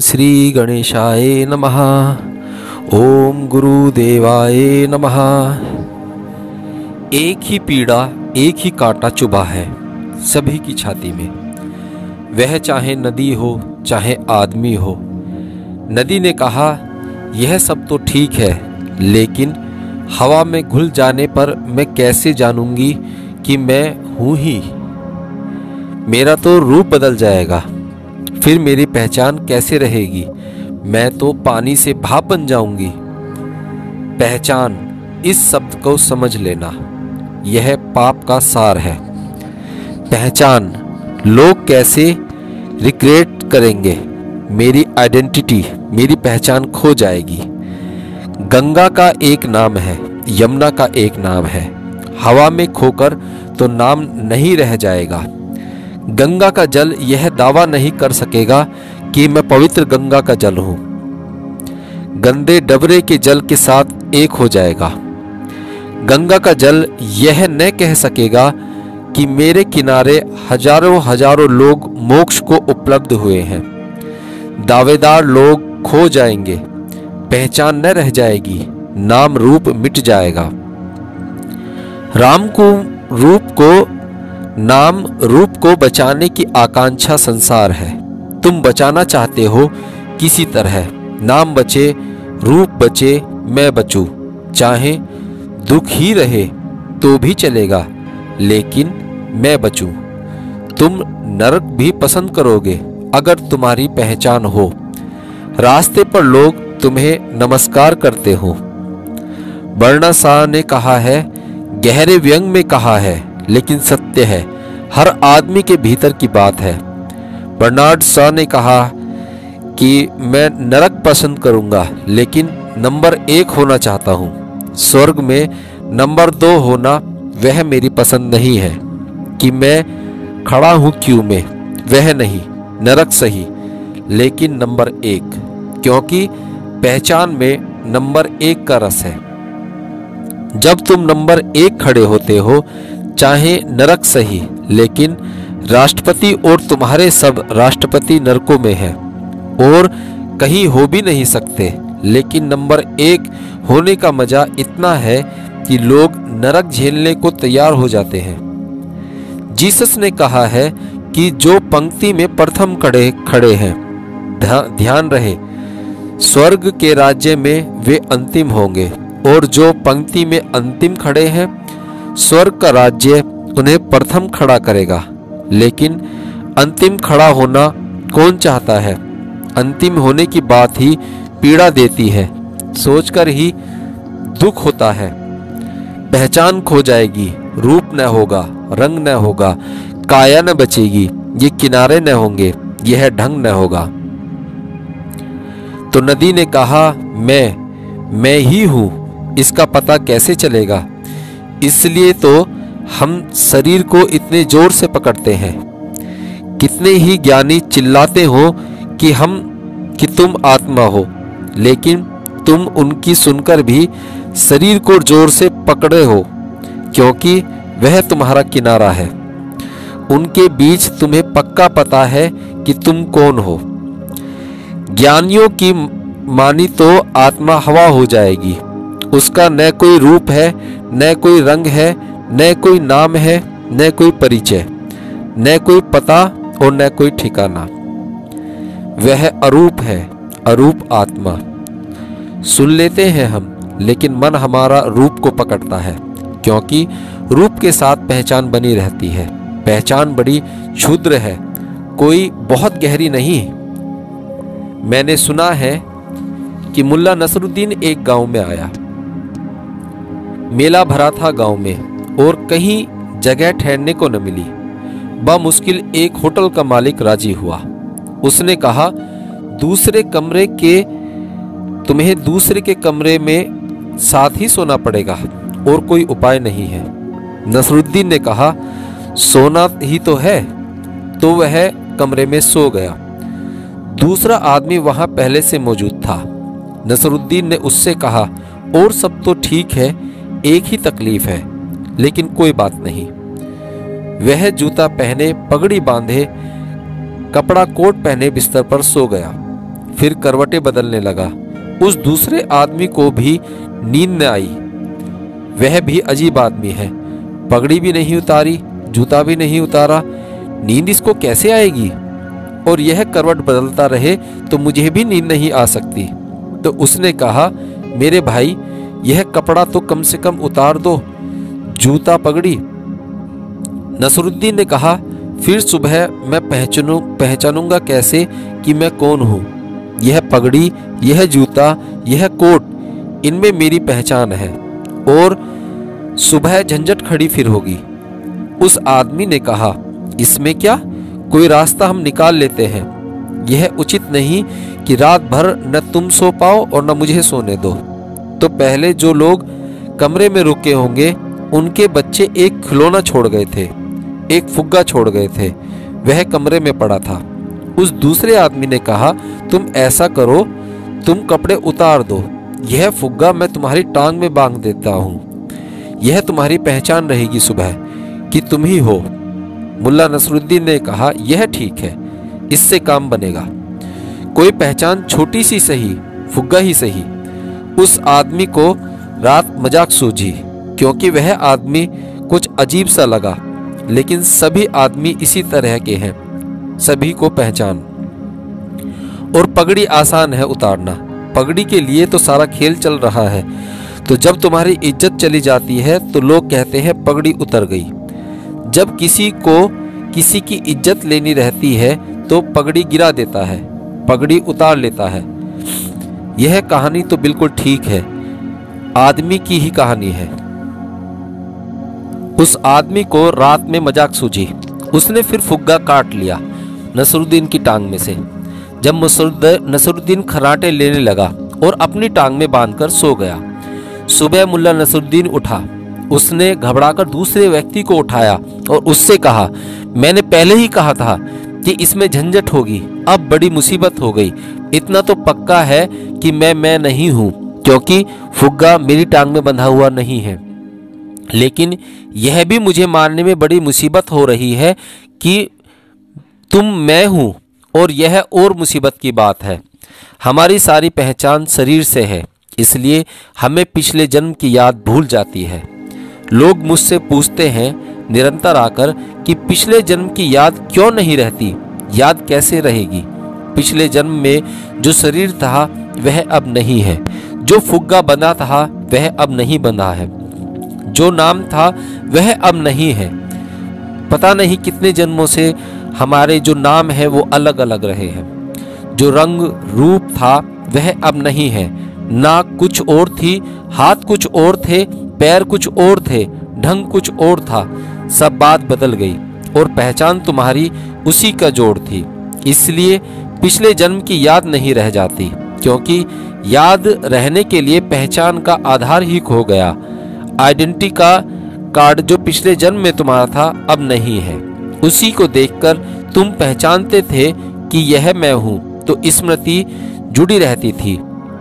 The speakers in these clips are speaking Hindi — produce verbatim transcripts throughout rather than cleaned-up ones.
श्री गणेशाय नमः। ओम गुरुदेवाय नमः। एक ही पीड़ा, एक ही कांटा चुभा है सभी की छाती में। वह चाहे नदी हो चाहे आदमी हो। नदी ने कहा यह सब तो ठीक है, लेकिन हवा में घुल जाने पर मैं कैसे जानूंगी कि मैं हूं ही। मेरा तो रूप बदल जाएगा, फिर मेरी पहचान कैसे रहेगी। मैं तो पानी से भाप बन जाऊंगी। पहचान, इस शब्द को समझ लेना, यह पाप का सार है। पहचान, लोग कैसे रिग्रेट करेंगे। मेरी आइडेंटिटी, मेरी पहचान खो जाएगी। गंगा का एक नाम है, यमुना का एक नाम है। हवा में खोकर तो नाम नहीं रह जाएगा। गंगा का जल यह दावा नहीं कर सकेगा कि मैं पवित्र गंगा का जल हूं। गंदे डबरे के जल के साथ एक हो जाएगा। गंगा का जल यह न कह सकेगा कि मेरे किनारे हजारों हजारों लोग मोक्ष को उपलब्ध हुए हैं। दावेदार लोग खो जाएंगे, पहचान न रह जाएगी, नाम रूप मिट जाएगा। राम को रूप को नाम रूप को बचाने की आकांक्षा संसार है। तुम बचाना चाहते हो किसी तरह, नाम बचे, रूप बचे, मैं बचूं। चाहे दुख ही रहे तो भी चलेगा, लेकिन मैं बचूं। तुम नरक भी पसंद करोगे अगर तुम्हारी पहचान हो। रास्ते पर लोग तुम्हें नमस्कार करते हो। बर्ना शाह ने कहा है, गहरे व्यंग में कहा है, लेकिन सत्य है, हर आदमी के भीतर की बात है। बर्नार्ड शॉ ने कहा कि मैं नरक पसंद करूंगा, लेकिन नंबर एक होना चाहता हूं। स्वर्ग में नंबर दो होना वह मेरी पसंद नहीं है। कि मैं खड़ा हूं क्यों में, वह नहीं, नरक सही, लेकिन नंबर एक, क्योंकि पहचान में नंबर एक का रस है। जब तुम नंबर एक खड़े होते हो, चाहे नरक सही, लेकिन राष्ट्रपति और तुम्हारे सब राष्ट्रपति नरकों में हैं और कहीं हो भी नहीं सकते। लेकिन नंबर एक होने का मजा इतना है कि लोग नरक झेलने को तैयार हो जाते हैं। जीसस ने कहा है कि जो पंक्ति में प्रथम खड़े खड़े हैं, ध्यान रहे, स्वर्ग के राज्य में वे अंतिम होंगे, और जो पंक्ति में अंतिम खड़े हैं, स्वर्ग का राज्य उन्हें प्रथम खड़ा करेगा। लेकिन अंतिम खड़ा होना कौन चाहता है। अंतिम होने की बात ही पीड़ा देती है, सोचकर ही दुख होता है। पहचान खो जाएगी, रूप न होगा, रंग न होगा, काया न बचेगी, ये किनारे न होंगे, यह ढंग न होगा। तो नदी ने कहा, मैं मैं ही हूं, इसका पता कैसे चलेगा। इसलिए तो हम शरीर को इतने जोर से पकड़ते हैं। कितने ही ज्ञानी चिल्लाते हो कि हम कि तुम आत्मा हो, लेकिन तुम उनकी सुनकर भी शरीर को जोर से पकड़े हो, क्योंकि वह तुम्हारा किनारा है। उनके बीच तुम्हें पक्का पता है कि तुम कौन हो। ज्ञानियों की मानी तो आत्मा हवा हो जाएगी। उसका न कोई रूप है, न कोई रंग है, न कोई नाम है, न कोई परिचय, न कोई पता और न कोई ठिकाना। वह अरूप है, अरूप आत्मा। सुन लेते हैं हम, लेकिन मन हमारा रूप को पकड़ता है, क्योंकि रूप के साथ पहचान बनी रहती है। पहचान बड़ी क्षुद्र है, कोई बहुत गहरी नहीं। मैंने सुना है कि मुल्ला नसरुद्दीन एक गांव में आया। मेला भरा था गांव में और कहीं जगह ठहरने को न मिली। बमुश्किल एक होटल का मालिक राजी हुआ। उसने कहा, दूसरे कमरे के तुम्हें दूसरे के कमरे में साथ ही सोना पड़ेगा और कोई उपाय नहीं है। नसरुद्दीन ने कहा, सोना ही तो है। तो वह कमरे में सो गया। दूसरा आदमी वहां पहले से मौजूद था। नसरुद्दीन ने उससे कहा, और सब तो ठीक है, एक ही तकलीफ है, लेकिन कोई बात नहीं। वह जूता पहने, पगड़ी बांधे, कपड़ा कोट पहने बिस्तर पर सो गया। फिर करवटें बदलने लगा। उस दूसरे आदमी को भी नींद न आई। वह भी अजीब आदमी है, पगड़ी भी नहीं उतारी, जूता भी नहीं उतारा, नींद इसको कैसे आएगी? और यह करवट बदलता रहे तो मुझे भी नींद नहीं आ सकती। तो उसने कहा, मेरे भाई, यह कपड़ा तो कम से कम उतार दो, जूता पगड़ी। नसरुद्दीन ने कहा, फिर सुबह मैं पहचानू पहचानूंगा कैसे कि मैं कौन हूँ? यह पगड़ी, यह जूता, यह कोट, इनमें मेरी पहचान है और सुबह झंझट खड़ी फिर होगी। उस आदमी ने कहा, इसमें क्या, कोई रास्ता हम निकाल लेते हैं। यह उचित नहीं कि रात भर न तुम सो पाओ और न मुझे सोने दो। तो पहले जो लोग कमरे में रुके होंगे उनके बच्चे एक खिलौना छोड़ गए थे, एक फुग्गा छोड़ गए थे, वह कमरे में पड़ा था। उस दूसरे आदमी ने कहा, तुम ऐसा करो, तुम कपड़े उतार दो, यह फुग्गा मैं तुम्हारी टांग में बांध देता हूँ, यह तुम्हारी पहचान रहेगी सुबह कि तुम ही हो। मुल्ला नसरुद्दीन ने कहा, यह ठीक है, इससे काम बनेगा। कोई पहचान छोटी सी सही, फुग्गा ही सही। उस आदमी को रात मजाक सूझी, क्योंकि वह आदमी कुछ अजीब सा लगा, लेकिन सभी आदमी इसी तरह के हैं, सभी को पहचान। और पगड़ी आसान है उतारना, पगड़ी के लिए तो सारा खेल चल रहा है। तो जब तुम्हारी इज्जत चली जाती है तो लोग कहते हैं पगड़ी उतर गई। जब किसी को किसी की इज्जत लेनी रहती है तो पगड़ी गिरा देता है, पगड़ी उतार लेता है। यह कहानी तो बिल्कुल ठीक है, आदमी की ही कहानी है। उस आदमी को रात में मजाक सूझी, उसने फिर फुग्गा काट लिया नसरुद्दीन की टांग में से। जब नसरुद्दीन खराटे लेने लगा और अपनी टांग में बांधकर सो गया। सुबह मुल्ला नसरुद्दीन उठा, उसने घबराकर दूसरे व्यक्ति को उठाया और उससे कहा, मैंने पहले ही कहा था कि इसमें झंझट होगी, अब बड़ी मुसीबत हो गई। इतना तो पक्का है कि मैं मैं नहीं हूं, क्योंकि फुग्गा मेरी टांग में बंधा हुआ नहीं है। लेकिन यह भी मुझे मानने में बड़ी मुसीबत हो रही है कि तुम मैं हूं, और यह और मुसीबत की बात है। हमारी सारी पहचान शरीर से है, इसलिए हमें पिछले जन्म की याद भूल जाती है। लोग मुझसे पूछते हैं निरंतर आकर कि पिछले जन्म की याद क्यों नहीं रहती? याद कैसे रहेगी? पिछले जन्म में जो शरीर था वह अब नहीं है, जो फुग्गा बंधा था वह अब नहीं बंधा है, जो नाम था वह अब नहीं है। पता नहीं कितने जन्मों से हमारे जो नाम है वो अलग अलग रहे हैं। जो रंग रूप था वह अब नहीं है, नाक कुछ और थी, हाथ कुछ और थे, पैर कुछ और थे, ढंग कुछ और था। सब बात बदल गई और पहचान तुम्हारी उसी का जोड़ थी। इसलिए पिछले जन्म की याद नहीं रह जाती, क्योंकि याद रहने के लिए पहचान का आधार ही खो गया। आइडेंटिटी का कार्ड जो पिछले जन्म में तुम्हारा था अब नहीं है, उसी को देखकर तुम पहचानते थे कि यह मैं हूं, तो स्मृति जुड़ी रहती थी।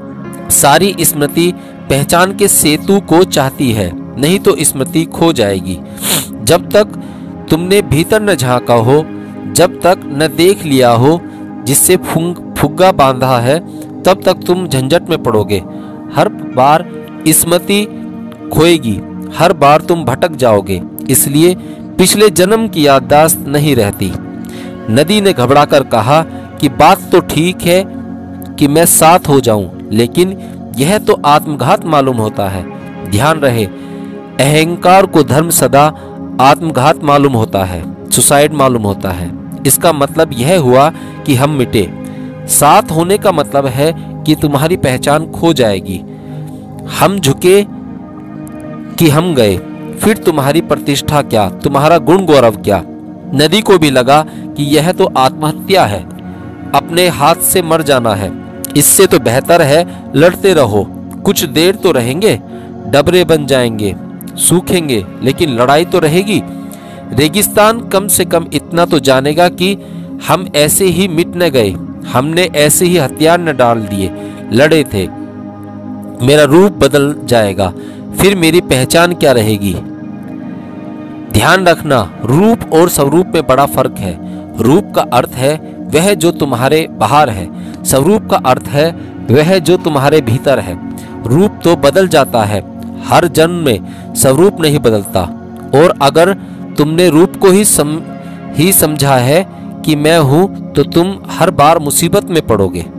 सारी स्मृति पहचान के सेतु को चाहती है, नहीं तो स्मृति खो जाएगी। जब तक तुमने भीतर न झांका हो, जब तक न देख लिया हो जिससे फुग्गा बांधा है, तब तक तुम झंझट में पड़ोगे। हर बार स्मृति खोएगी, हर बार तुम भटक जाओगे। इसलिए पिछले जन्म की याददाश्त नहीं रहती। नदी ने घबराकर कहा कि बात तो ठीक है कि मैं साथ हो जाऊं, लेकिन यह तो आत्मघात मालूम होता है। ध्यान रहे, अहंकार को धर्म सदा आत्मघात मालूम होता है, सुसाइड मालूम होता है। इसका मतलब यह हुआ कि हम मिटे। साथ होने का मतलब है कि तुम्हारी पहचान खो जाएगी। हम झुके कि हम गए, फिर तुम्हारी प्रतिष्ठा क्या, तुम्हारा गुण गौरव क्या? नदी को भी लगा कि यह तो आत्महत्या है, अपने हाथ से मर जाना है। इससे तो बेहतर है लड़ते रहो, कुछ देर तो रहेंगे, डबरे बन जाएंगे, सूखेंगे, लेकिन लड़ाई तो रहेगी। रेगिस्तान कम से कम इतना तो जानेगा कि हम ऐसे ही मिट न गए, हमने ऐसे ही हथियार न डाल दिए, लड़े थे। मेरा रूप बदल जाएगा, फिर मेरी पहचान क्या रहेगी? ध्यान रखना, रूप और स्वरूप में बड़ा फर्क है। रूप का अर्थ है वह जो तुम्हारे बाहर है। स्वरूप का अर्थ है वह जो तुम्हारे भीतर है। रूप तो बदल जाता है, हर जन्म में स्वरूप नहीं बदलता। और अगर तुमने रूप को ही सम ही समझा है कि मैं हूं, तो तुम हर बार मुसीबत में पड़ोगे।